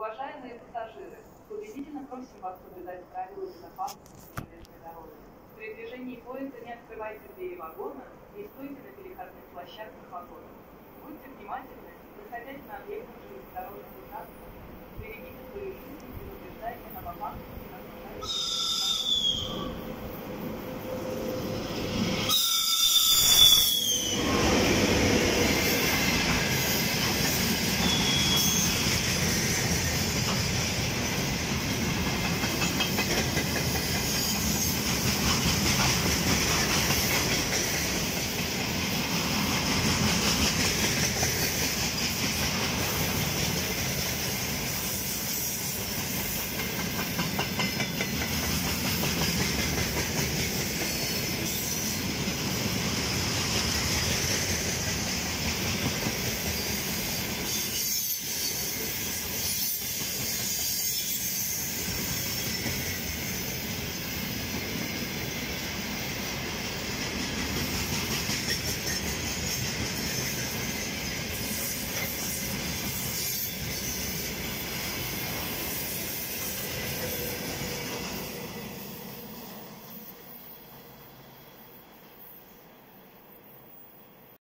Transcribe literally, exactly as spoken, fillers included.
Уважаемые пассажиры, убедительно просим вас соблюдать правила безопасности на железной дороге. При движении поезда не открывайте двери вагона и стойте на переходных площадках вагона. Будьте внимательны, находясь на объектах железнодорожного транспорта. Берегите свою жизнь и предупреждайте об опасности окружающих.